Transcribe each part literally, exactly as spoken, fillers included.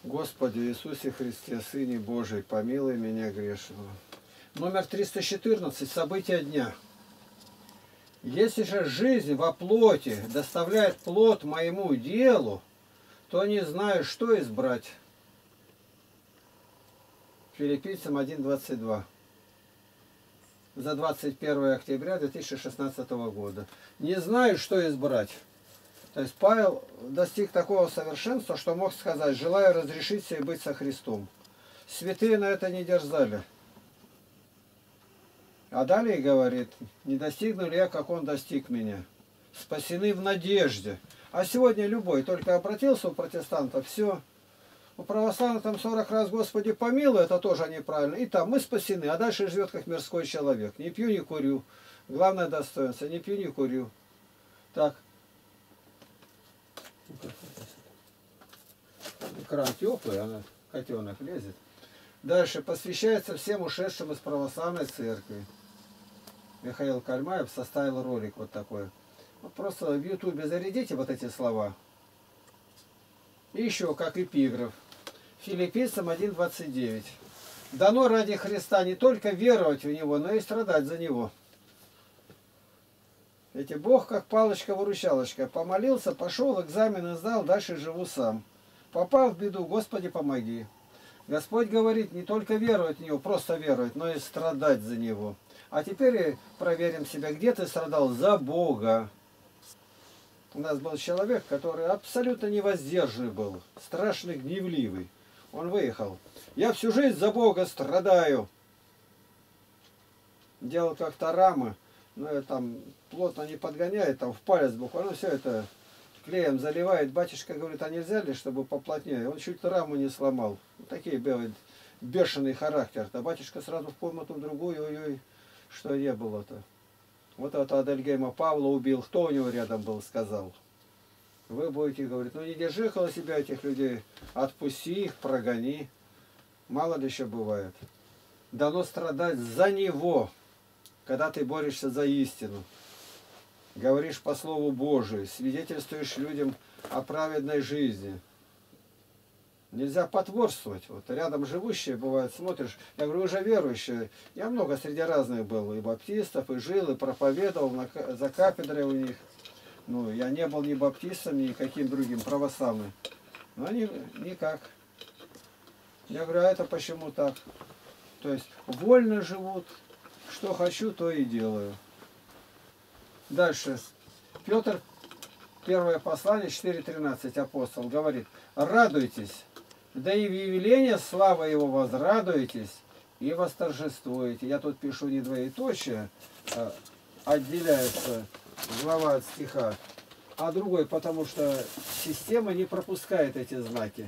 Господи Иисусе Христе, Сыне Божий, помилуй меня грешного. Номер триста четырнадцать. События дня. Если же жизнь во плоти доставляет плод моему делу, то не знаю, что избрать. Филиппийцам один двадцать два. За двадцать первое октября две тысячи шестнадцатого года. Не знаю, что избрать. То есть Павел достиг такого совершенства, что мог сказать: желаю разрешить себе быть со Христом. Святые на это не дерзали. А далее говорит: не достигну ли я, как он достиг меня. Спасены в надежде. А сегодня любой только обратился у протестантов, все. У православных там сорок раз Господи помилуй, это тоже неправильно. И там мы спасены, а дальше живет как мирской человек. Не пью, не курю. Главное достоинство: не пью, не курю. Так. Экран теплый, она, котенок лезет. Дальше. Посвящается всем ушедшим из православной церкви. Михаил Кальмаев составил ролик вот такой. Вот просто в ютубе зарядите вот эти слова. И еще как эпиграф. Филиппийцам один двадцать девять. Дано ради Христа не только веровать в Него, но и страдать за Него. Ведь Бог как палочка-выручалочка. Помолился, пошел, экзамены сдал, дальше живу сам. Попал в беду, Господи, помоги. Господь говорит, не только веровать в Него, просто веровать, но и страдать за Него. А теперь проверим себя, где ты страдал за Бога. У нас был человек, который абсолютно невоздержанный был, страшно гневливый. Он выехал. Я всю жизнь за Бога страдаю. Делал как-то рамы, но там плотно не подгоняет, там в палец буквально все это клеем заливает. Батюшка говорит, а нельзя ли, чтобы поплотнее? Он чуть раму не сломал. Такие белые, бешеный характер. А батюшка сразу в комнату в другую, ой-ой, что не было-то. Вот это Адельгейма Павла убил. Кто у него рядом был, сказал. Вы будете говорить, ну не держи около себя этих людей, отпусти их, прогони. Мало ли еще бывает. Дано страдать за него, когда ты борешься за истину. Говоришь по Слову Божию, свидетельствуешь людям о праведной жизни. Нельзя потворствовать. Вот рядом живущие, бывает, смотришь, я говорю, уже верующие. Я много среди разных был, и баптистов, и жил, и проповедовал на, за кафедрой у них. Ну, я не был ни баптистом, ни каким другим православным. Но они никак. Я говорю, а это почему так? То есть вольно живут, что хочу, то и делаю. Дальше. Петр, первое послание, четыре тринадцать, апостол, говорит, радуйтесь, да и в явление славы его возрадуйтесь и восторжествуете. Я тут пишу не двоеточие, а отделяется глава от стиха, а другой, потому что система не пропускает эти знаки.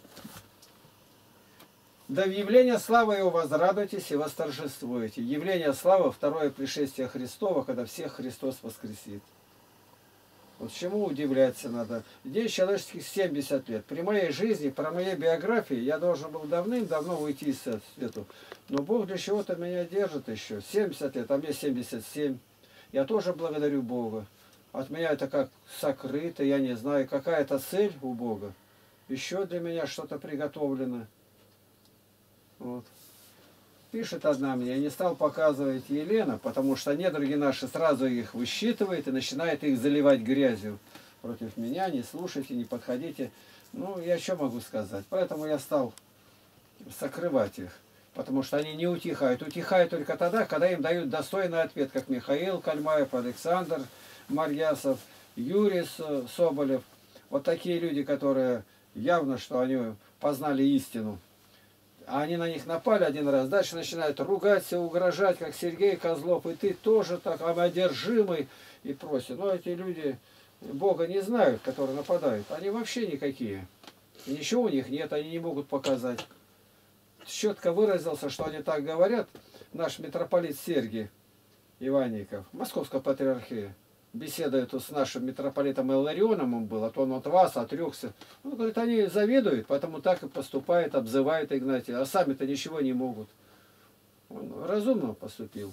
Да в явление славы его возрадуйтесь и восторжествуете. Явление славы, второе пришествие Христова, когда всех Христос воскресит. Вот чему удивляться надо. День человеческих семьдесят лет. При моей жизни, про моей биографии, я должен был давным-давно уйти из света. Но Бог для чего-то меня держит еще. семьдесят лет, а мне семьдесят семь. Я тоже благодарю Бога. От меня это как сокрыто, я не знаю, какая-то цель у Бога. Еще для меня что-то приготовлено. Вот. Пишет одна мне, я не стал показывать Елена, потому что недруги наши сразу их высчитывает и начинает их заливать грязью против меня. Не слушайте, не подходите. Ну, я что могу сказать? Поэтому я стал сокрывать их. Потому что они не утихают. Утихают только тогда, когда им дают достойный ответ, как Михаил Кальмаев, Александр Марьясов, Юрий Соболев. Вот такие люди, которые явно, что они познали истину. А они на них напали один раз, дальше начинают ругаться, угрожать, как Сергей Козлов, и ты тоже так одержимый, и просят. Но эти люди Бога не знают, которые нападают. Они вообще никакие. И ничего у них нет, они не могут показать. Четко выразился, что они так говорят, наш митрополит Сергий Иванников, Московская патриархия, беседует с нашим митрополитом Илларионом, он был, а то он от вас отрекся. Он говорит, они завидуют, поэтому так и поступают, обзывают Игнатия, а сами-то ничего не могут. Он разумно поступил.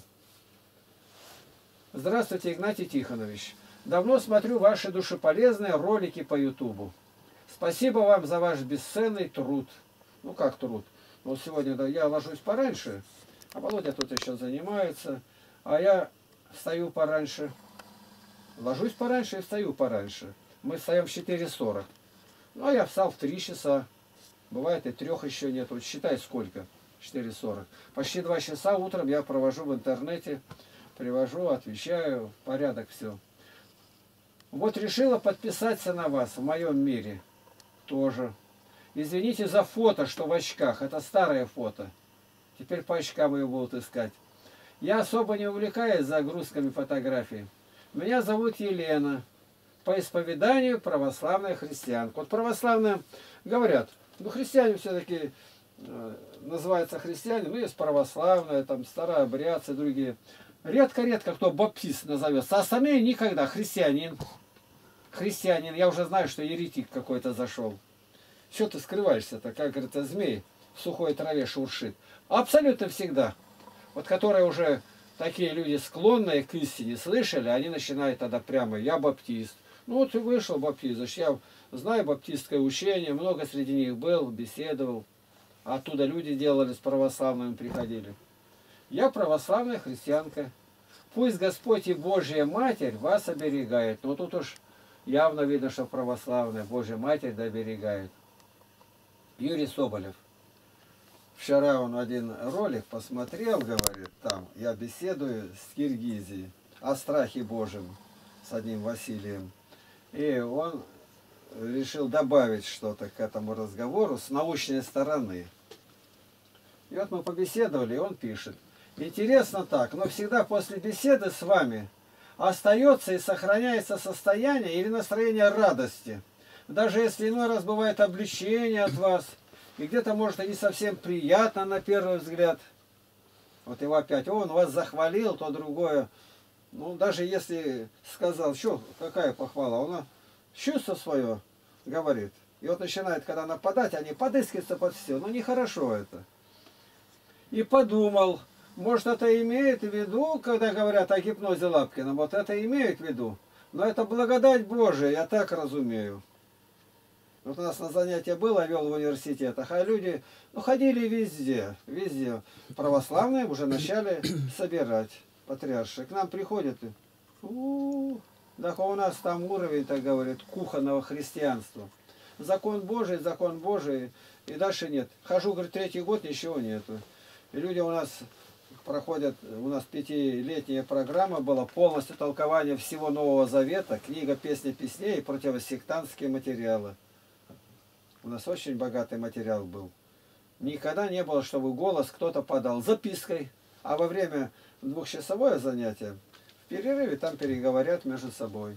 Здравствуйте, Игнатий Тихонович. Давно смотрю ваши душеполезные ролики по ютубу. Спасибо вам за ваш бесценный труд. Ну как труд? Вот сегодня да, я ложусь пораньше, а Володя тут еще занимается, а я встаю пораньше. Ложусь пораньше и встаю пораньше. Мы встаем в четыре сорок. Ну, а я встал в три часа. Бывает и трех еще нет. Вот считай сколько. четыре сорок. Почти два часа утром я провожу в интернете. Привожу, отвечаю. Порядок все. Вот решила подписаться на вас в моем мире. Тоже. Извините за фото, что в очках. Это старое фото. Теперь по очкам ее будут искать. Я особо не увлекаюсь загрузками фотографий. Меня зовут Елена. По исповеданию православная христианка. Вот православные говорят, ну христиане все-таки э, называются христиане, ну есть православные, там старообрядцы, другие. Редко-редко кто баптист назовется, а остальные никогда. Христианин. Христианин. Я уже знаю, что еретик какой-то зашел. Что ты скрываешься-то, как говорится, змей в сухой траве шуршит. Абсолютно всегда. Вот которые уже такие люди, склонные к истине, слышали, они начинают тогда прямо, я баптист. Ну вот и вышел баптист. Значит, я знаю баптистское учение, много среди них был, беседовал. Оттуда люди делали, с православными приходили. Я православная христианка. Пусть Господь и Божья Матерь вас оберегает. Но тут уж явно видно, что православная Божья Матерь да оберегает. Юрий Соболев. Вчера он один ролик посмотрел, говорит, там я беседую с Киргизией о страхе Божьем с одним Василием. И он решил добавить что-то к этому разговору с научной стороны. И вот мы побеседовали, и он пишет. Интересно так, но всегда после беседы с вами остается и сохраняется состояние или настроение радости. Даже если иной раз бывает облегчение от вас, и где-то, может, и не совсем приятно на первый взгляд. Вот его опять, он вас захвалил, то другое. Ну, даже если сказал, что, какая похвала, он чувство свое говорит. И вот начинает, когда нападать, они подыскиваются под все. Ну, нехорошо это. И подумал, может, это имеет в виду, когда говорят о гипнозе Лапкина, вот это имеет в виду. Но это благодать Божия, я так разумею. Вот у нас на занятие было, вел в университетах, а люди ну, ходили везде, везде. Православные уже начали собирать патриарши. К нам приходят, и, у-у-у, да у нас там уровень, так говорит, кухонного христианства. Закон Божий, закон Божий, и дальше нет. Хожу, говорит, третий год, ничего нету. И люди у нас проходят, у нас пятилетняя программа была, полностью толкование всего Нового Завета, книга «Песни песней» и противосектантские материалы. У нас очень богатый материал был. Никогда не было, чтобы голос кто-то подал запиской. А во время двухчасовое занятие, в перерыве там переговорят между собой.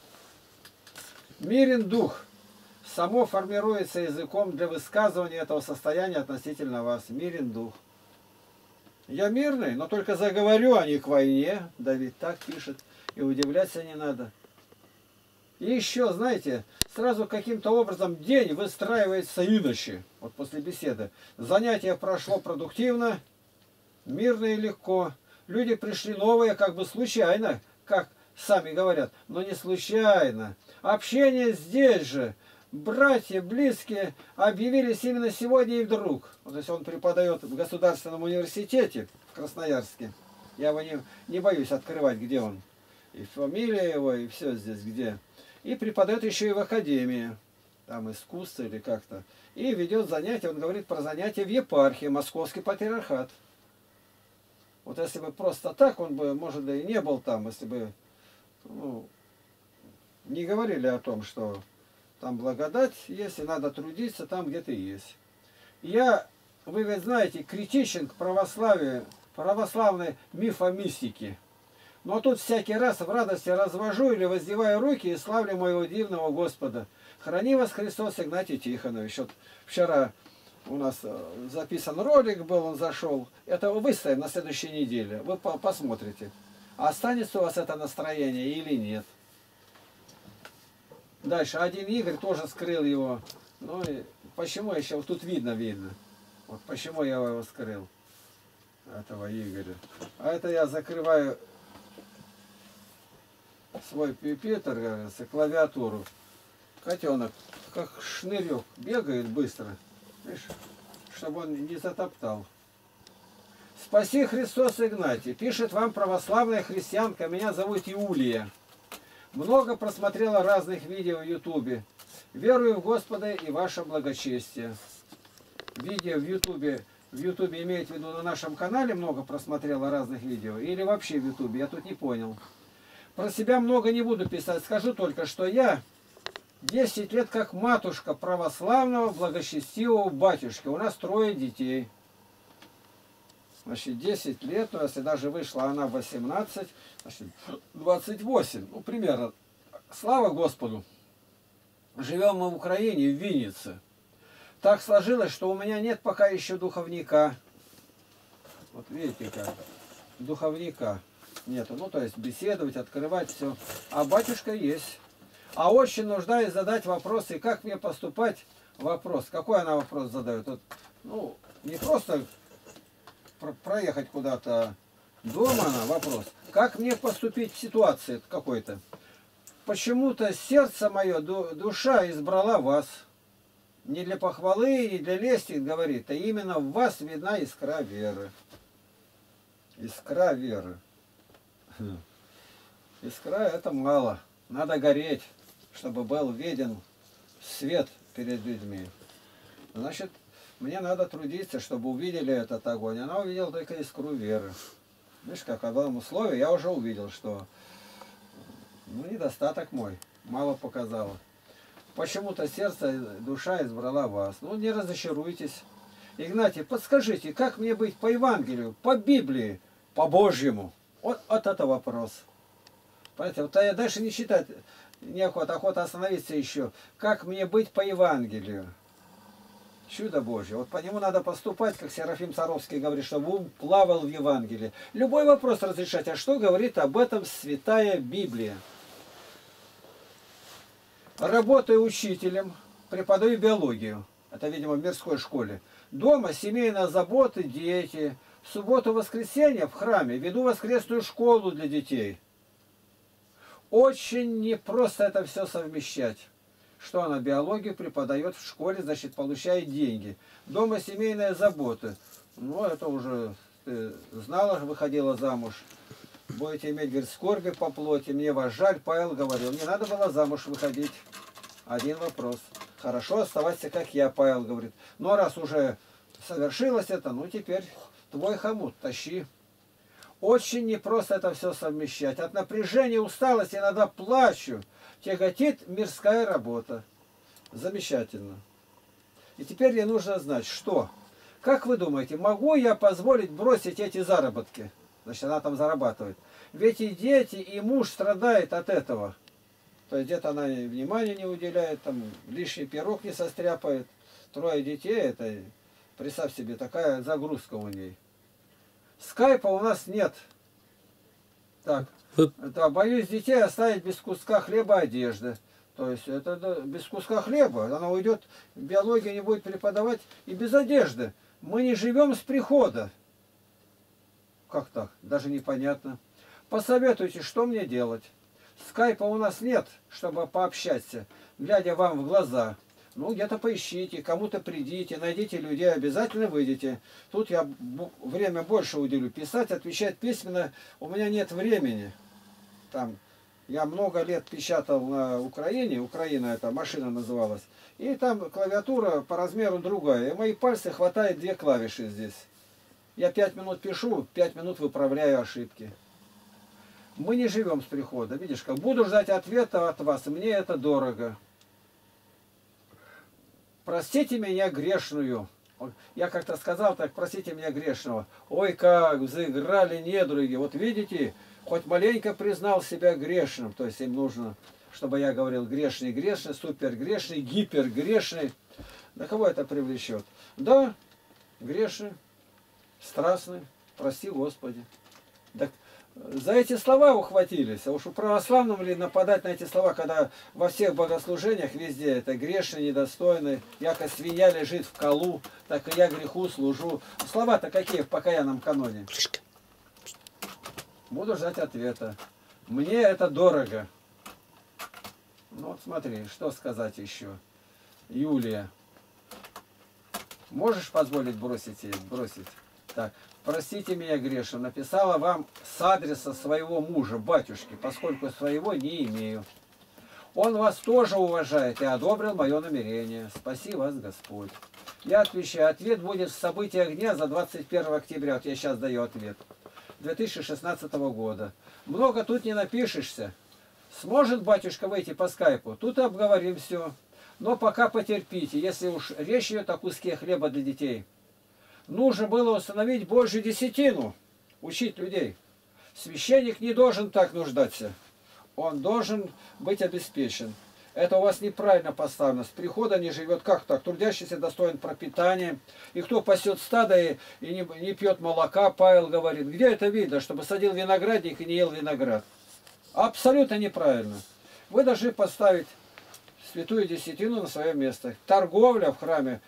Мирен дух. Само формируется языком для высказывания этого состояния относительно вас. Мирен дух. Я мирный, но только заговорю, а не к войне. Давид так пишет. И удивляться не надо. И еще, знаете, сразу каким-то образом день выстраивается иначе. Вот после беседы. Занятие прошло продуктивно, мирно и легко. Люди пришли новые, как бы случайно, как сами говорят, но не случайно. Общение здесь же. Братья, близкие объявились именно сегодня и вдруг. Вот если он преподает в Государственном университете в Красноярске, я его не, не боюсь открывать, где он. И фамилия его, и все здесь где. И преподает еще и в академии, там искусство или как-то. И ведет занятия, он говорит про занятия в епархии, Московский патриархат. Вот если бы просто так, он бы, может, и не был там, если бы ну, не говорили о том, что там благодать есть, и надо трудиться там, где ты есть. Я, вы ведь знаете, критичен к православию, православной мифомистике. Но тут всякий раз в радости развожу или воздеваю руки и славлю моего дивного Господа. Храни вас Христос, Игнатий Тихонович. Вот вчера у нас записан ролик был, он зашел. Это выставим на следующей неделе. Вы посмотрите, останется у вас это настроение или нет. Дальше. Один Игорь тоже скрыл его. Ну и почему еще? Вот тут видно, видно. Вот почему я его скрыл. Этого Игоря. А это я закрываю свой пипетр, говорится, клавиатуру. Котенок как шнырек, бегает быстро, видишь, чтобы он не затоптал. Спаси Христос, Игнатий. Пишет вам православная христианка. Меня зовут Иулия. Много просмотрела разных видео в Ютубе. Верую в Господа и ваше благочестие. Видео в Ютубе, в Ютубе имеет в виду на нашем канале много просмотрела разных видео? Или вообще в Ютубе? Я тут не понял. Про себя много не буду писать. Скажу только, что я десять лет как матушка православного благочестивого батюшки. У нас трое детей. Значит, десять лет, но если даже вышла она в восемнадцать, значит, двадцать восемь, ну, примерно. Слава Господу! Живем мы в Украине, в Виннице. Так сложилось, что у меня нет пока еще духовника. Вот видите как, духовника нету. Ну, то есть беседовать, открывать все. А батюшка есть. А очень нуждаюсь задать вопросы, как мне поступать. Вопрос. Какой она вопрос задает? Вот, ну, не просто проехать куда-то дома, она вопрос. Как мне поступить в ситуации какой-то? Почему-то сердце мое, душа избрала вас. Не для похвалы, не для лести, говорит, а именно в вас видна искра веры. Искра веры. Искра это мало. Надо гореть, чтобы был виден свет перед людьми. Значит, мне надо трудиться, чтобы увидели этот огонь. Она увидела только искру веры. Видишь, как в одном условии я уже увидел, что ну, недостаток мой. Мало показало. Почему-то сердце, душа избрала вас. Ну, не разочаруйтесь. Игнатий, подскажите, как мне быть по Евангелию, по Библии, по Божьему? Вот, вот это вопрос. Понимаете, вот я дальше не считать, неохота, охота остановиться еще. Как мне быть по Евангелию? Чудо Божье. Вот по нему надо поступать, как Серафим Саровский говорит, чтобы ум плавал в Евангелии. Любой вопрос разрешать. А что говорит об этом Святая Библия? Работаю учителем, преподаю биологию. Это, видимо, в мирской школе. Дома семейные заботы, дети. В субботу-воскресенье в храме веду воскресную школу для детей. Очень непросто это все совмещать. Что она биологию преподает в школе, значит, получает деньги. Дома семейные заботы. Ну, это уже ты знала, выходила замуж. Будете иметь, говорит, скорби по плоти. Мне вас жаль, Павел говорил. Не надо было замуж выходить. Один вопрос. Хорошо, оставайся, как я, Павел говорит. Ну, а раз уже совершилось это, ну, теперь твой хомут, тащи. Очень непросто это все совмещать. От напряжения, усталости иногда плачу. Тяготит мирская работа. Замечательно. И теперь мне нужно знать, что? Как вы думаете, могу я позволить бросить эти заработки? Значит, она там зарабатывает. Ведь и дети, и муж страдает от этого. То есть где-то она внимания не уделяет, там лишний пирог не состряпает. Трое детей, это, представь себе, такая загрузка у ней. Скайпа у нас нет. Так, это, боюсь детей оставить без куска хлеба, одежды. То есть это да, без куска хлеба. Она уйдет, биология не будет преподавать и без одежды. Мы не живем с прихода. Как так? Даже непонятно. Посоветуйте, что мне делать. Скайпа у нас нет, чтобы пообщаться, глядя вам в глаза. Ну, где-то поищите, кому-то придите, найдите людей, обязательно выйдете. Тут я время больше уделю. Писать, отвечать письменно, у меня нет времени. Там, я много лет печатал на Украине, Украина эта машина называлась, и там клавиатура по размеру другая. И мои пальцы хватает две клавиши здесь. Я пять минут пишу, пять минут выправляю ошибки. Мы не живем с прихода. Видишь, как буду ждать ответа от вас, мне это дорого. Простите меня грешную. Я как-то сказал так, простите меня грешного. Ой, как заиграли недруги. Вот видите, хоть маленько признал себя грешным. То есть им нужно, чтобы я говорил грешный, грешный, супер грешный, гипер грешный. Да кого это привлечет? Да, грешный, страстный, прости Господи. Так за эти слова ухватились. А уж у православным ли нападать на эти слова, когда во всех богослужениях везде это грешный, недостойный, яко свинья лежит в колу, так и я греху служу. Слова-то какие в покаянном каноне? Буду ждать ответа. Мне это дорого. Ну вот смотри, что сказать еще. Юлия. Можешь позволить бросить ей? Бросить. Так. Простите меня, грешно. Написала вам с адреса своего мужа, батюшки, поскольку своего не имею. Он вас тоже уважает и одобрил мое намерение. Спаси вас, Господь. Я отвечаю, ответ будет в событиях дня за двадцать первое октября. Вот я сейчас даю ответ. две тысячи шестнадцатого года. Много тут не напишешься. Сможет батюшка выйти по скайпу? Тут обговорим все. Но пока потерпите, если уж речь идет о куске хлеба для детей. Нужно было установить Божью десятину, учить людей. Священник не должен так нуждаться. Он должен быть обеспечен. Это у вас неправильно поставлено. С прихода не живет. Как так? Трудящийся достоин пропитания. И кто пасет стадо и, и не, не пьет молока, Павел говорит. Где это видно? Чтобы садил виноградник и не ел виноград. Абсолютно неправильно. Вы должны поставить святую десятину на свое место. Торговля в храме.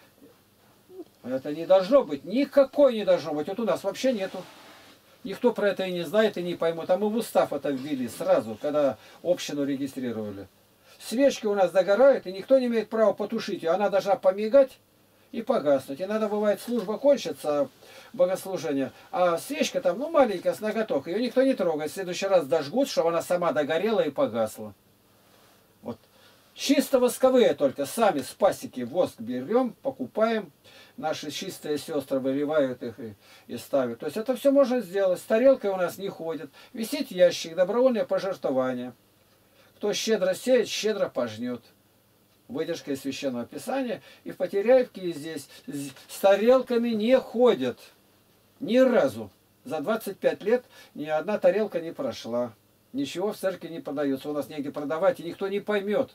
Это не должно быть. Никакой не должно быть. Вот у нас вообще нету. Никто про это и не знает, и не поймут. А мы в устав это ввели сразу, когда общину регистрировали. Свечки у нас догорают, и никто не имеет права потушить ее. Она должна помигать и погаснуть. Иногда бывает служба кончится, богослужение, а свечка там, ну, маленькая, с ноготок. Ее никто не трогает. В следующий раз дожгут, чтобы она сама догорела и погасла. Вот. Чисто восковые только. Сами с пасеки воск берем, покупаем. Наши чистые сестры выливают их и, и ставят. То есть это все можно сделать. С тарелкой у нас не ходит. Висит ящик, добровольное пожертвование. Кто щедро сеет, щедро пожнет. Выдержка из Священного Писания. И в Потеряевке здесь с тарелками не ходят. Ни разу. За двадцать пять лет ни одна тарелка не прошла. Ничего в церкви не продается. У нас негде продавать, и никто не поймет.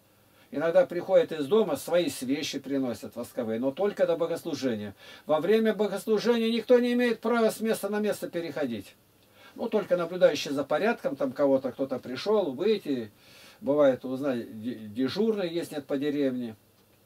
Иногда приходят из дома, свои свечи приносят восковые, но только до богослужения. Во время богослужения никто не имеет права с места на место переходить. Ну, только наблюдающий за порядком, там кого-то, кто-то пришел, выйти. Бывает, узнать, дежурный есть, нет по деревне.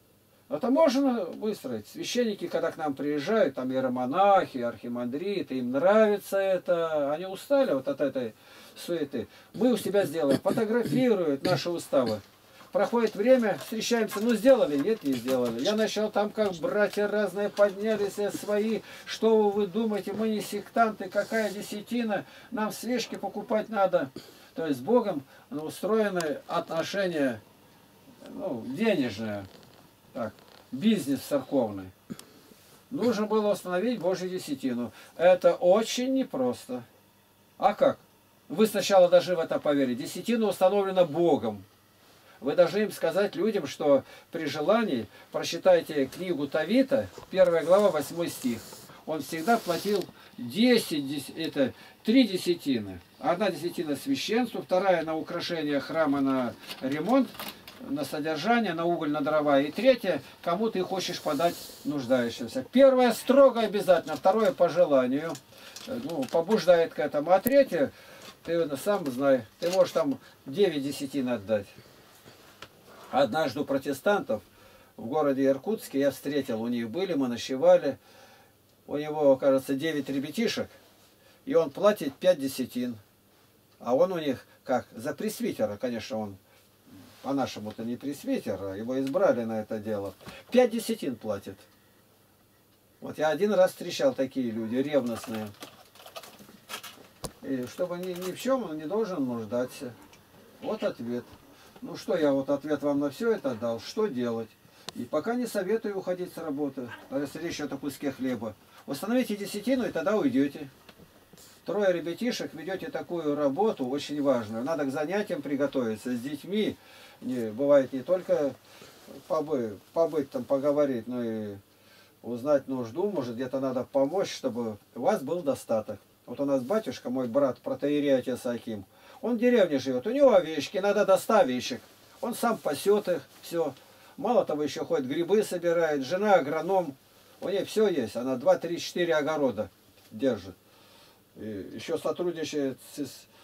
Это можно выстроить. Священники, когда к нам приезжают, там иеромонахи, архимандриты, им нравится это. Они устали вот от этой суеты. Мы у себя сделаем, фотографируют наши уставы. Проходит время, встречаемся, ну сделали, нет, не сделали. Я начал там, как братья разные поднялись, свои, что вы думаете, мы не сектанты, какая десятина, нам свечки покупать надо. То есть с Богом устроены отношения, ну, денежные, так, бизнес церковный. Нужно было установить Божью десятину. Это очень непросто. А как? Вы сначала должны в это поверить. Десятина установлена Богом. Вы должны им сказать людям, что при желании прочитайте книгу Тавита, первая глава, восьмой стих. Он всегда платил десять, это три десятины. Одна десятина священству, вторая на украшение храма, на ремонт, на содержание, на уголь, на дрова. И третья, кому ты хочешь подать нуждающимся. Первое строго обязательно, второе по желанию. Ну, побуждает к этому. А третье, ты сам знаешь, ты можешь там девять десятин отдать. Однажды у протестантов в городе Иркутске я встретил, у них были, мы ночевали, у него, кажется, девять ребятишек, и он платит пять десятин. А он у них, как, за пресвитера, конечно, он по-нашему-то не пресвитер, а его избрали на это дело. Пять десятин платит. Вот я один раз встречал такие люди, ревностные. И чтобы ни, ни в чем он не должен нуждаться. Вот ответ. Ну что, я вот ответ вам на все это дал. Что делать? И пока не советую уходить с работы, если речь идет о куске хлеба. Установите десятину, и тогда уйдете. Трое ребятишек, ведете такую работу, очень важную. Надо к занятиям приготовиться с детьми. Не, бывает не только побыть, побыть там, поговорить, но и узнать нужду. Может, где-то надо помочь, чтобы у вас был достаток. Вот у нас батюшка, мой брат, протоиерей отец Аким, он в деревне живет, у него овечки, надо до ста овечек. Он сам пасет их, все. Мало того, еще ходит, грибы собирает, жена агроном. У нее все есть, она два, три, четыре огорода держит. И еще сотрудничает с,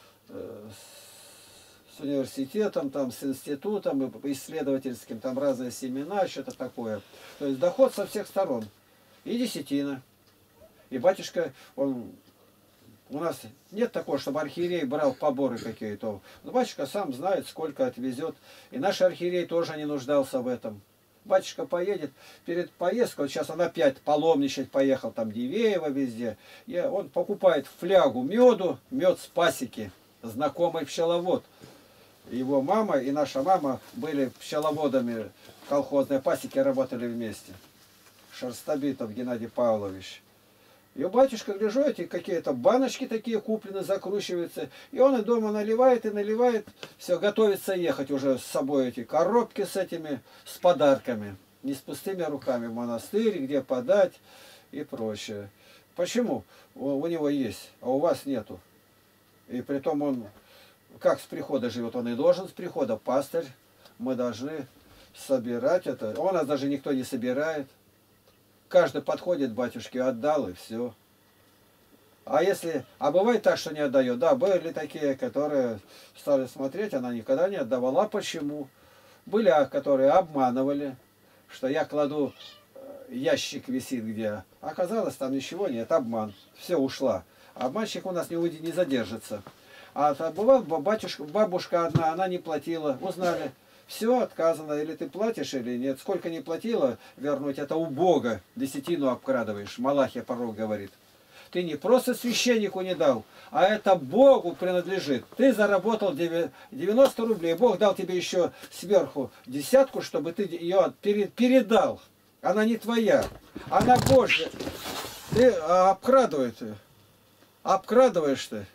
с университетом, там, с институтом исследовательским, там разные семена, что-то такое. То есть доход со всех сторон. И десятина. И батюшка, он... У нас нет такого, чтобы архиерей брал поборы какие-то. Но батюшка сам знает, сколько отвезет. И наш архиерей тоже не нуждался в этом. Батюшка поедет, перед поездкой, вот сейчас он опять паломничать поехал, там Дивеево везде, и он покупает флягу меду, мед с пасеки, знакомый пчеловод. Его мама и наша мама были пчеловодами колхозной пасеки, работали вместе. Шерстобитов Геннадий Павлович. И у батюшка, гляжу, эти какие-то баночки такие куплены, закручиваются. И он и дома наливает, и наливает. Все, готовится ехать уже с собой эти коробки с этими, с подарками. Не с пустыми руками в монастырь, где подать и прочее. Почему? У, у него есть, а у вас нету. И притом он, как с прихода живет, он и должен с прихода, пастырь. Мы должны собирать это. У нас даже никто не собирает. Каждый подходит, батюшке, отдал, и все. А если... А бывает так, что не отдает. Да, были такие, которые стали смотреть, она никогда не отдавала. А почему? Были, которые обманывали, что я кладу, ящик висит где. Оказалось, там ничего нет, обман. Все, ушла. Обманщик у нас не, уйди, не задержится. А бывал, батюшка, бабушка одна, она не платила. Узнали. Все отказано, или ты платишь, или нет. Сколько не платила, вернуть, это у Бога. Десятину обкрадываешь. Малахия порой говорит. Ты не просто священнику не дал, а это Богу принадлежит. Ты заработал девяносто рублей, Бог дал тебе еще сверху десятку, чтобы ты ее передал. Она не твоя, она Божья. Ты обкрадываешь, обкрадываешь ты.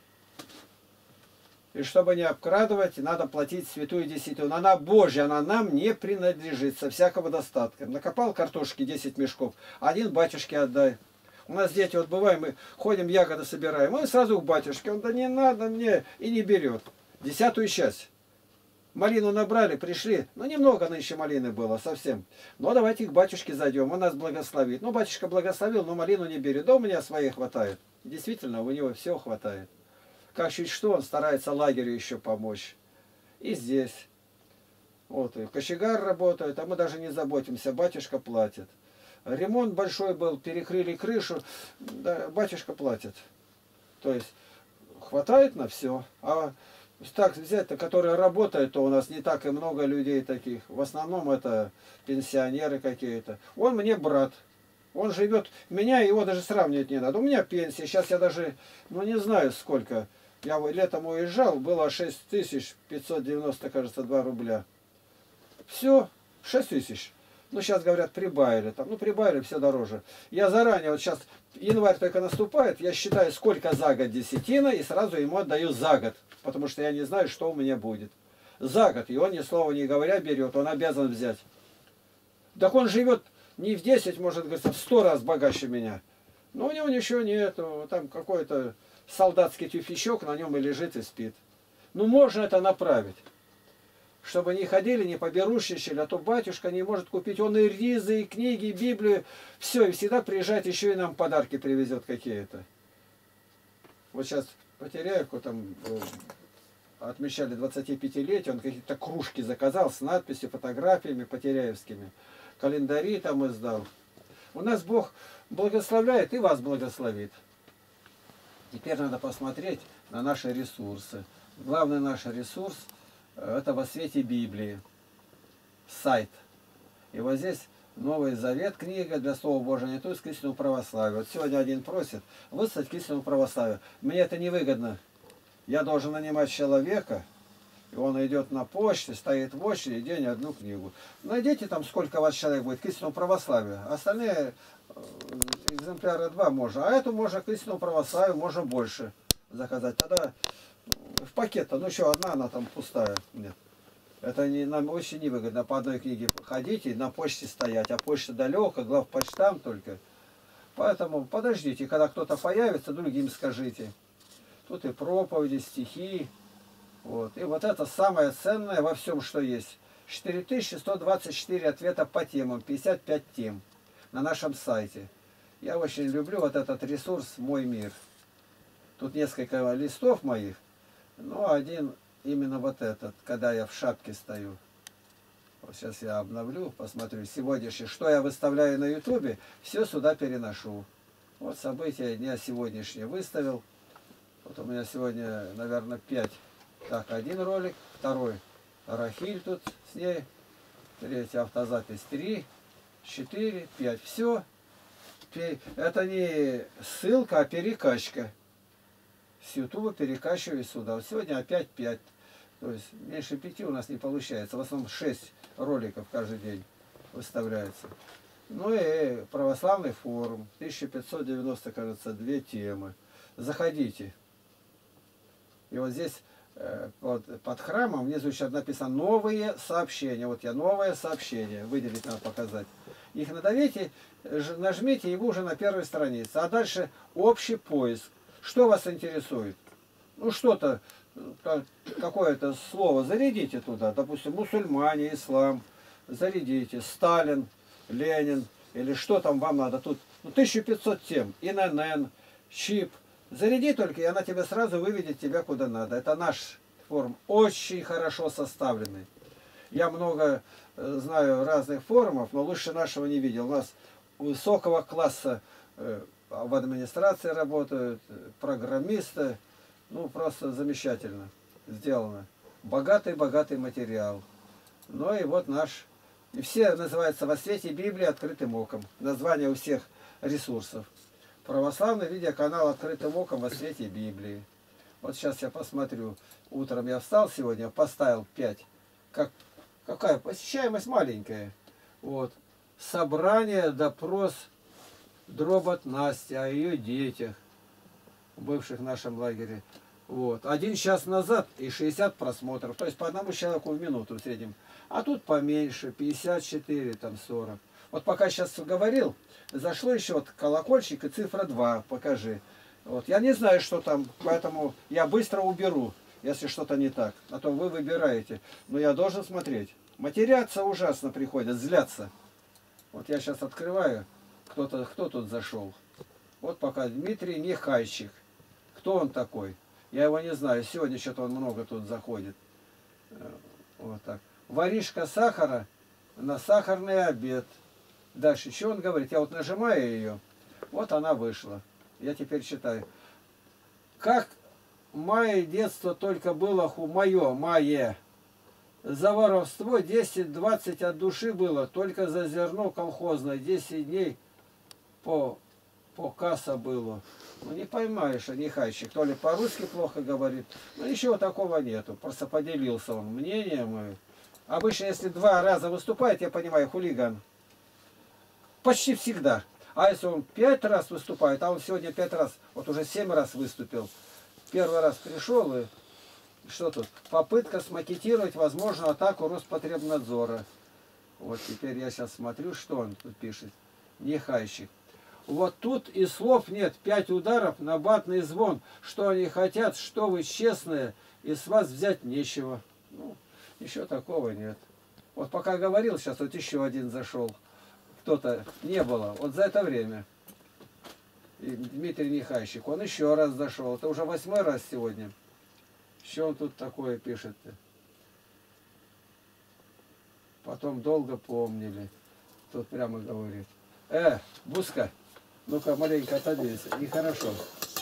И чтобы не обкрадывать, надо платить святую десятину. Она Божья, она нам не принадлежит, со всякого достатка. Накопал картошки десять мешков, один батюшке отдай. У нас дети, вот бываем, мы ходим, ягоды собираем, он сразу к батюшке, он, да не надо мне, и не берет. Десятую часть. Малину набрали, пришли, ну немного нынче малины было, совсем. Но давайте к батюшке зайдем, он нас благословит. Ну, батюшка благословил, но малину не берет. Да у меня своей хватает. Действительно, у него все хватает. Как чуть что, он старается лагерю еще помочь. И здесь. Вот, и кочегар работает, а мы даже не заботимся, батюшка платит. Ремонт большой был, перекрыли крышу, да, батюшка платит. То есть, хватает на все. А так взять-то, которые работают, то у нас не так и много людей таких. В основном это пенсионеры какие-то. Он мне брат. Он живет, меня его даже сравнивать не надо. У меня пенсия, сейчас я даже, ну не знаю сколько. Я летом уезжал, было шесть тысяч пятьсот девяносто, кажется, два рубля. Все, шесть тысяч. Ну, сейчас, говорят, прибавили. Там, ну, прибавили, все дороже. Я заранее, вот сейчас январь только наступает, я считаю, сколько за год десятина, и сразу ему отдаю за год. Потому что я не знаю, что у меня будет. За год. И он ни слова не говоря берет, он обязан взять. Так он живет не в десять, может, говорится, в сто раз богаче меня. Но у него ничего нету. Там какой-то солдатский тюфячок, на нем и лежит, и спит. Ну, можно это направить. Чтобы не ходили, не поберушничали, а то батюшка не может купить. Он и ризы, и книги, и Библию. Все, и всегда приезжает, еще и нам подарки привезет какие-то. Вот сейчас Потеряевку там отмечали двадцатипятилетие, он какие-то кружки заказал с надписью, фотографиями потеряевскими. Календари там издал. У нас Бог благословляет и вас благословит. Теперь надо посмотреть на наши ресурсы. Главный наш ресурс – это во свете Библии. Сайт. И вот здесь Новый Завет, книга для Слова Божия, не то есть к истинному православию. Вот сегодня один просит выслать к истинному православию. Мне это невыгодно. Я должен нанимать человека, и он идет на почте, стоит в очереди, день одну книгу. Найдите там, сколько у вас человек будет к истинному православию. Остальные экземпляры два можно. А эту можно к истинному православию, можно больше заказать. Тогда в пакет-то, ну еще одна, она там пустая. Нет. Это не, нам очень невыгодно по одной книге ходить и на почте стоять. А почта далеко, главпочтам только. Поэтому подождите, когда кто-то появится, другим скажите. Тут и проповеди, стихи. Вот. И вот это самое ценное во всем, что есть. четыре тысячи сто двадцать четыре ответа по темам, пятьдесят пять тем на нашем сайте. Я очень люблю вот этот ресурс «Мой мир». Тут несколько листов моих, но один именно вот этот, когда я в шапке стою. Вот сейчас я обновлю, посмотрю сегодняшний, что я выставляю на ютубе, все сюда переношу. Вот события дня сегодняшнего выставил. Вот у меня сегодня, наверное, пять. Так, один ролик, второй. Рахиль тут с ней Третья автозапись три, четыре, пять. Все. Это не ссылка, а перекачка. С Ютуба перекачиваю сюда. Вот сегодня опять пять. То есть меньше пяти у нас не получается. В основном шесть роликов каждый день выставляется. Ну и православный форум. тысяча пятьсот девяносто, кажется, две темы. Заходите. И вот здесь вот, под храмом внизу сейчас написано новые сообщения. Вот я новое сообщение. Выделить надо показать. Их надавите, нажмите, и вы уже на первой странице. А дальше общий поиск. Что вас интересует? Ну что-то, какое-то слово зарядите туда. Допустим, мусульмане, ислам. Зарядите. Сталин, Ленин. Или что там вам надо. Тут ну, тысяча пятьсот тем. ИНН, ЧИП. Заряди только, и она тебе сразу выведет тебя куда надо. Это наш форум. Очень хорошо составленный. Я много знаю разных форумов, но лучше нашего не видел. У нас высокого класса э, в администрации работают, программисты. Ну, просто замечательно сделано. Богатый-богатый материал. Ну и вот наш. И все называются «Во свете Библии открытым оком». Название у всех ресурсов. Православный видеоканал «Открытым оком во свете Библии». Вот сейчас я посмотрю. Утром я встал сегодня, поставил пять. Как Какая посещаемость маленькая. Вот. Собрание, допрос Дробот Насти о ее детях, бывших в нашем лагере. Вот. Один час назад и шестьдесят просмотров. То есть по одному человеку в минуту в среднем. А тут поменьше, пятьдесят четыре, там сорок. Вот пока сейчас говорил, зашло еще вот колокольчик и цифра два. Покажи. Вот. Я не знаю, что там, поэтому я быстро уберу, если что-то не так. А то вы выбираете. Но я должен смотреть. Матеряться ужасно приходят, злятся. Вот я сейчас открываю. Кто-то, кто тут зашел? Вот пока Дмитрий Нехайчик. Кто он такой? Я его не знаю. Сегодня что-то он много тут заходит. Вот так. Воришка сахара на сахарный обед. Дальше, что он говорит? Я вот нажимаю ее. Вот она вышла. Я теперь читаю. Как мое детство только было ху... Мое, мое. За воровство десять-двадцать от души было. Только за зерно колхозное десять дней по, по касса было. Ну не поймаешь, а Нехайчик. То ли по-русски плохо говорит. Ну ничего такого нету. Просто поделился он мнением. Обычно, если два раза выступает, я понимаю, хулиган. Почти всегда. А если он пять раз выступает, а он сегодня пять раз, вот уже семь раз выступил. Первый раз пришел и что тут? Попытка смакетировать возможную атаку Роспотребнадзора. Вот теперь я сейчас смотрю, что он тут пишет. Нехайщик. Вот тут и слов нет. Пять ударов на батный звон. Что они хотят, что вы честные, и с вас взять нечего. Ну, еще такого нет. Вот пока говорил, сейчас вот еще один зашел. Кто-то не было. Вот за это время. И Дмитрий Нехайщик. Он еще раз зашел. Это уже восьмой раз сегодня. Что он тут такое пишет-то? Потом долго помнили. Тут прямо говорит. Э, Буска, ну-ка маленько отодвинься. Нехорошо.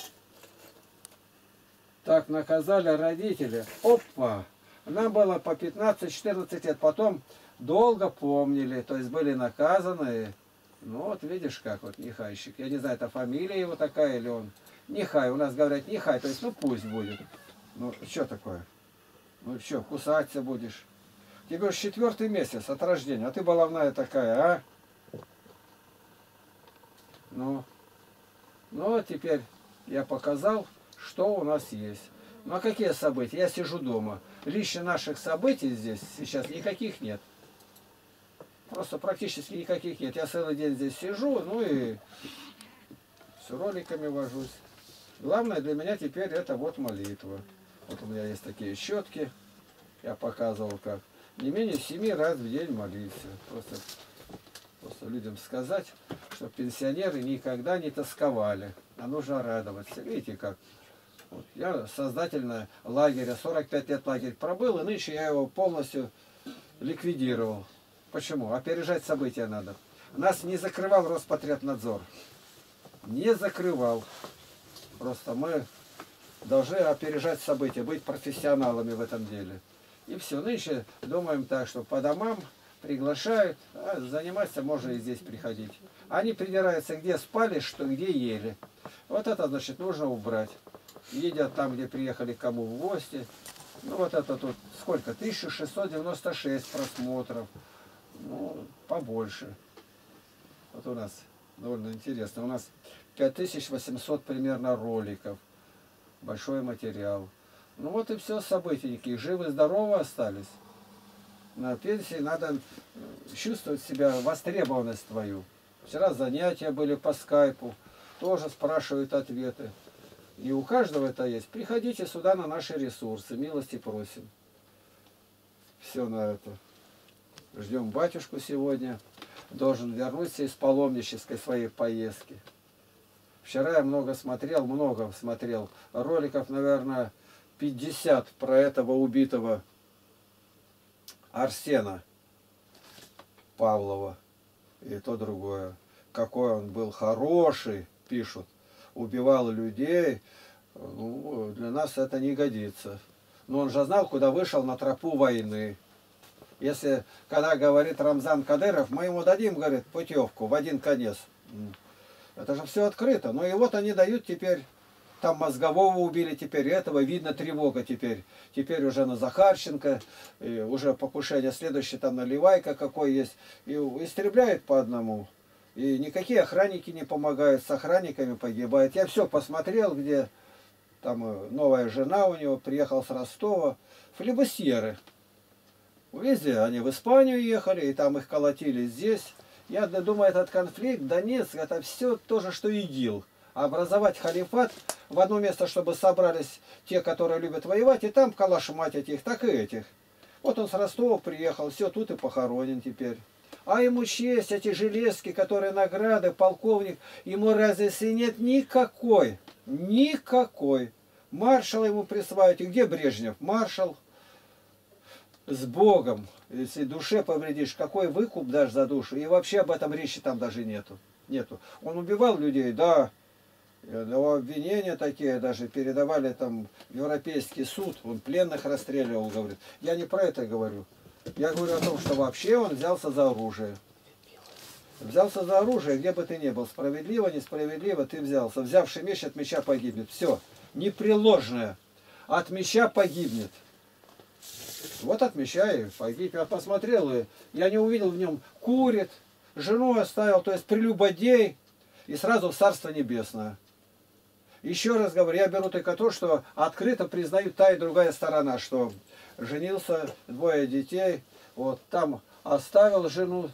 Так наказали родители. Опа! Нам было по пятнадцать-четырнадцать лет. Потом долго помнили. То есть были наказаны. Ну вот видишь как вот Нехайщик. Я не знаю, это фамилия его такая или он. Нехай. У нас говорят Нехай. То есть ну пусть будет. Ну, что такое? Ну, что, кусаться будешь? Тебе уж четвертый месяц от рождения, а ты баловная такая, а? Ну, ну, а теперь я показал, что у нас есть. Ну, а какие события? Я сижу дома. Лично наших событий здесь сейчас никаких нет. Просто практически никаких нет. Я целый день здесь сижу, ну и с роликами вожусь. Главное для меня теперь это вот молитва. Вот у меня есть такие щетки, я показывал как. Не менее семи раз в день молиться. Просто, просто людям сказать, чтобы пенсионеры никогда не тосковали, а нужно радоваться. Видите как? Вот. Я создательно лагеря, сорок пять лет лагерь пробыл, и нынче я его полностью ликвидировал. Почему? Опережать события надо. Нас не закрывал Роспотребнадзор. Не закрывал. Просто мы должны опережать события, быть профессионалами в этом деле. И все. Нынче думаем так, что по домам приглашают, а заниматься можно и здесь приходить. Они придираются, где спали, что где ели. Вот это, значит, нужно убрать. Едят там, где приехали к кому в гости. Ну вот это тут сколько? тысяча шестьсот девяносто шесть просмотров. Ну, побольше. Вот у нас довольно интересно. У нас пять тысяч восемьсот примерно роликов. Большой материал. Ну вот и все, событийники. Живы-здоровы остались. На пенсии надо чувствовать себя, востребованность твою. Вчера занятия были по скайпу. Тоже спрашивают ответы. И у каждого это есть. Приходите сюда на наши ресурсы. Милости просим. Все на это. Ждем батюшку сегодня. Должен вернуться из паломнической своей поездки. Вчера я много смотрел, много смотрел. Роликов, наверное, пятьдесят про этого убитого Арсена Павлова. И то другое. Какой он был хороший, пишут. Убивал людей. Ну, для нас это не годится. Но он же знал, куда вышел на тропу войны. Если, когда говорит Рамзан Кадыров, мы ему дадим, говорит, путевку в один конец. Это же все открыто. Ну и вот они дают теперь, там мозгового убили, теперь этого, видно тревога теперь. Теперь уже на Захарченко, и уже покушение следующее, там наливайка какой есть. И истребляют по одному. И никакие охранники не помогают, с охранниками погибают. Я все посмотрел, где там новая жена у него, приехал с Ростова, флебусьеры. Везде они в Испанию ехали, и там их колотили здесь. Я думаю, этот конфликт, Донецк, это все то же, что ИГИЛ. Образовать халифат в одно место, чтобы собрались те, которые любят воевать, и там калашмать этих, так и этих. Вот он с Ростова приехал, все, тут и похоронен теперь. А ему честь, эти железки, которые награды, полковник, ему разницы нет никакой. Никакой. Маршал ему присваивают. И где Брежнев? Маршал. С Богом. Если душе повредишь, какой выкуп дашь за душу? И вообще об этом речи там даже нету. Нету. Он убивал людей, да. Его обвинения такие даже передавали там в Европейский суд. Он пленных расстреливал, говорит. Я не про это говорю. Я говорю о том, что вообще он взялся за оружие. Взялся за оружие, где бы ты ни был. Справедливо, несправедливо, ты взялся. Взявший меч от меча погибнет. Все. Непреложное. От меча погибнет. Вот от меча и погиб. Я посмотрел, и я не увидел в нем курит, жену оставил, то есть прелюбодей, и сразу в Царство Небесное. Еще раз говорю, я беру только то, что открыто признают та и другая сторона, что женился, двое детей, вот там оставил жену,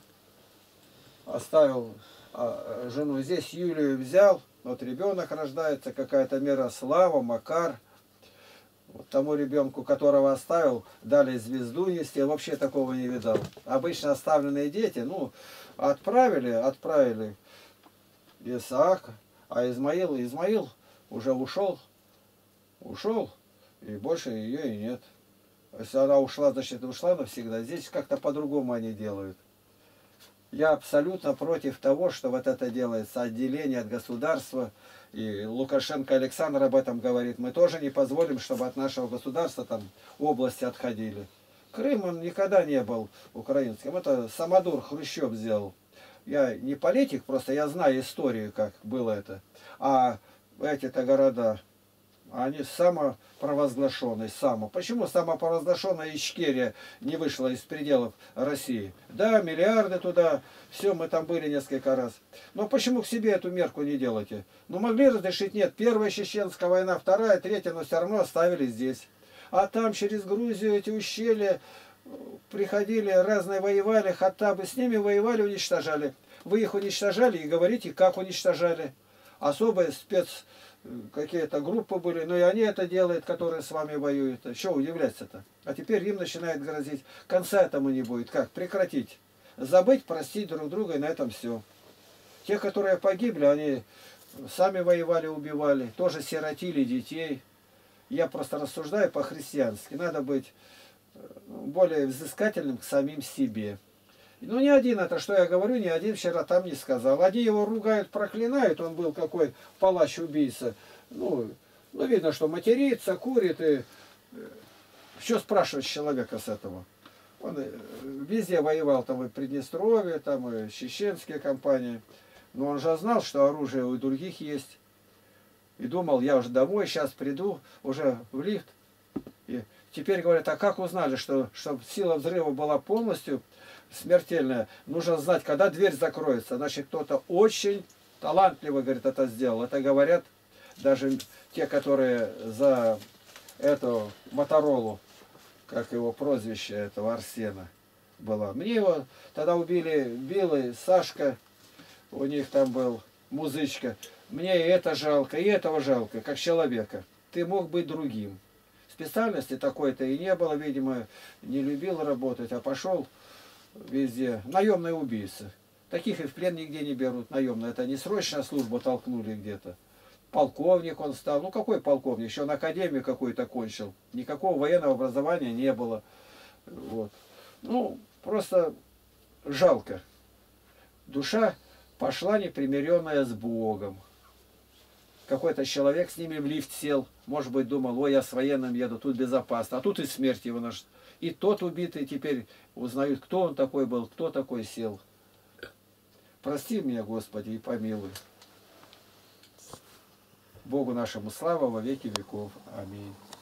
оставил а, жену здесь, Юлию взял, вот ребенок рождается, какая-то Мирослава, Макар. Вот тому ребенку, которого оставил, дали звезду нести, я вообще такого не видал. Обычно оставленные дети, ну, отправили, отправили Исаака, а Измаил, Измаил уже ушел, ушел, и больше ее и нет. Если она ушла, значит, ушла навсегда. Здесь как-то по-другому они делают. Я абсолютно против того, что вот это делается, отделение от государства. И Лукашенко Александр об этом говорит. Мы тоже не позволим, чтобы от нашего государства там области отходили. Крым он никогда не был украинским. Это самодур Хрущев сделал. Я не политик, просто я знаю историю, как было это. А эти-то города, они самопровозглашенные, само. Почему самопровозглашенная Ичкерия не вышла из пределов России? Да, миллиарды туда, все, мы там были несколько раз. Но почему к себе эту мерку не делаете? Ну, могли разрешить? Нет. Первая чеченская война, вторая, третья, но все равно оставили здесь. А там через Грузию эти ущелья приходили, разные воевали, хаттабы, с ними воевали, уничтожали. Вы их уничтожали и говорите, как уничтожали. Особые спец... какие-то группы были, но и они это делают, которые с вами воюют. Что удивляться-то? А теперь им начинает грозить. Конца этому не будет. Как? Прекратить. Забыть, простить друг друга, и на этом все. Те, которые погибли, они сами воевали, убивали, тоже сиротили детей. Я просто рассуждаю по-христиански. Надо быть более взыскательным к самим себе. Ну, не один это, что я говорю, ни один вчера там не сказал. Они его ругают, проклинают, он был какой палач-убийца. Ну, ну, видно, что матерится, курит. И... Что спрашивать человека с этого? Он э, везде воевал, там и Приднестровье, там и чеченские компании. Но он же знал, что оружие у других есть. И думал, я уже домой, сейчас приду, уже в лифт. И теперь говорят, а как узнали, что чтобы сила взрыва была полностью смертельная, нужно знать, когда дверь закроется. Значит, кто-то очень талантливо, говорит, это сделал. Это говорят даже те, которые за эту Моторолу, как его прозвище этого Арсена было. Мне его тогда убили Билый, Сашка, у них там был музычка. Мне и это жалко, и этого жалко, как человека. Ты мог быть другим. Специальности такой-то и не было, видимо, не любил работать, а пошел везде. Наемные убийцы. Таких и в плен нигде не берут, наемные. Это не срочная служба, толкнули где-то. Полковник он стал. Ну какой полковник? Еще он академию какую-то кончил. Никакого военного образования не было. Вот. Ну, просто жалко. Душа пошла непримиренная с Богом. Какой-то человек с ними в лифт сел. Может быть, думал, ой, я с военным еду, тут безопасно. А тут и смерть его наш. И тот убитый теперь узнают, кто он такой был, кто такой сел. Прости меня, Господи, и помилуй. Богу нашему слава во веки веков. Аминь.